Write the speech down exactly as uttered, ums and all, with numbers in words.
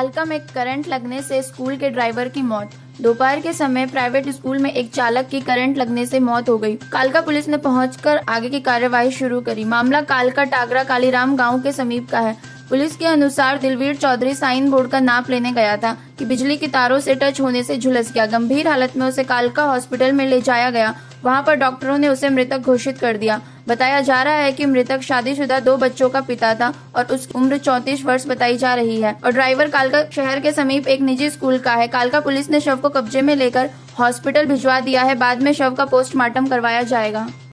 कालका में करंट लगने से स्कूल के ड्राइवर की मौत। दोपहर के समय प्राइवेट स्कूल में एक चालक की करंट लगने से मौत हो गई। कालका पुलिस ने पहुंचकर आगे की कार्यवाही शुरू करी। मामला कालका टागरा कालीराम गांव के समीप का है। पुलिस के अनुसार दिलवीर चौधरी साइन बोर्ड का नाप लेने गया था कि बिजली की तारों से टच होने से झुलस गया। गंभीर हालत में उसे कालका हॉस्पिटल में ले जाया गया। वहां पर डॉक्टरों ने उसे मृतक घोषित कर दिया। बताया जा रहा है कि मृतक शादीशुदा दो बच्चों का पिता था और उसकी उम्र चौंतीस वर्ष बताई जा रही है और ड्राइवर कालका शहर के समीप एक निजी स्कूल का है। कालका पुलिस ने शव को कब्जे में लेकर हॉस्पिटल भिजवा दिया है। बाद में शव का पोस्टमार्टम करवाया जाएगा।